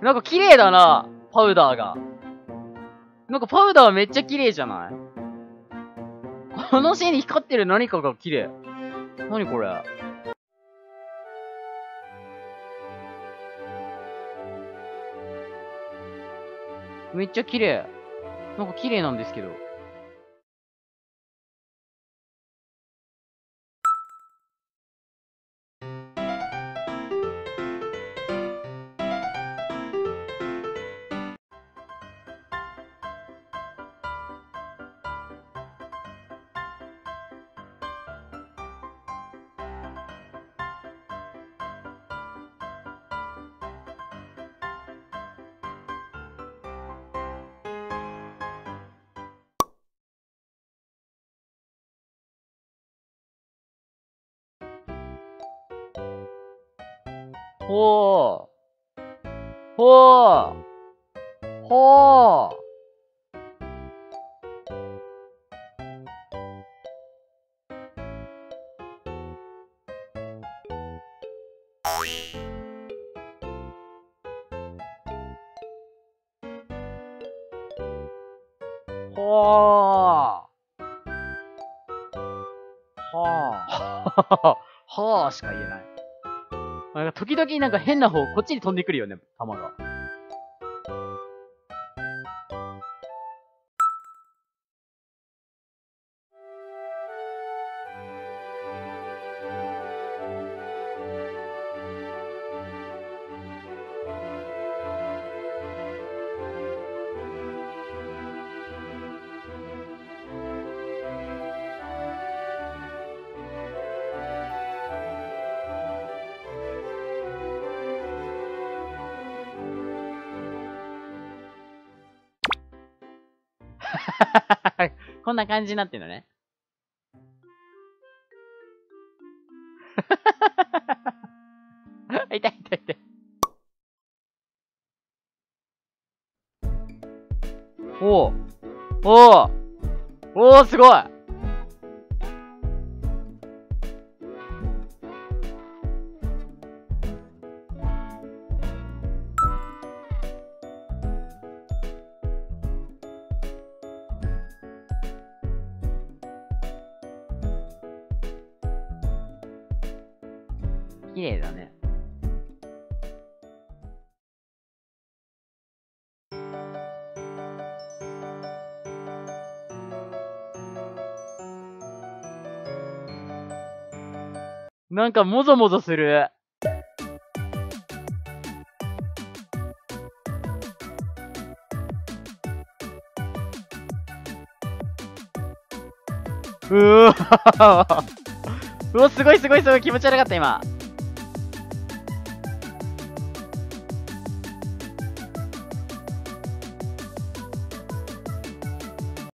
なんか綺麗だな、パウダーが。なんかパウダーめっちゃ綺麗じゃない？このシーンに光ってる何かが綺麗。何これ？めっちゃ綺麗。なんか綺麗なんですけど。ほー。ほー。ほー。ほー。はあ。はあしか言えない。なんか時々なんか変な方、こっちに飛んでくるよね、弾が。こんな感じになってるのね。痛い痛い痛い。おおおおおすごい。綺麗だね。なんかもぞもぞする。うわうわ、すごいすごいすごい気持ち悪かった今。